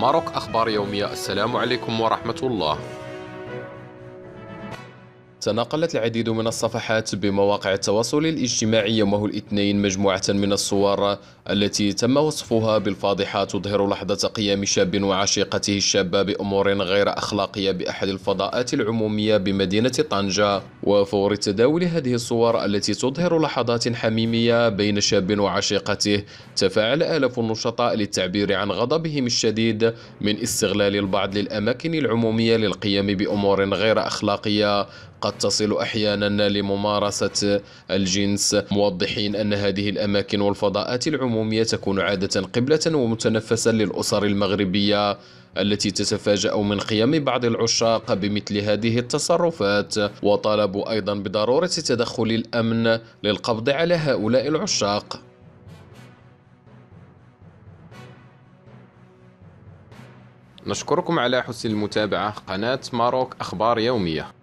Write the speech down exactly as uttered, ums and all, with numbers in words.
ماروك أخبار يومية. السلام عليكم ورحمة الله. تناقلت العديد من الصفحات بمواقع التواصل الاجتماعي يومه الاثنين مجموعة من الصور التي تم وصفها بالفاضحة تظهر لحظة قيام شاب وعشيقته الشابة بأمور غير أخلاقية بأحد الفضاءات العمومية بمدينة طنجة. وفور تداول هذه الصور التي تظهر لحظات حميمية بين شاب وعشيقته، تفاعل آلاف النشطاء للتعبير عن غضبهم الشديد من استغلال البعض للأماكن العمومية للقيام بأمور غير أخلاقية قد تصل أحيانا لممارسة الجنس، موضحين أن هذه الأماكن والفضاءات العمومية تكون عادة قبلة ومتنفسا للأسر المغربية التي تتفاجأ من قيام بعض العشاق بمثل هذه التصرفات. وطالبوا أيضا بضرورة تدخل الأمن للقبض على هؤلاء العشاق. نشكركم على حسن المتابعة. قناة ماروك أخبار يومية.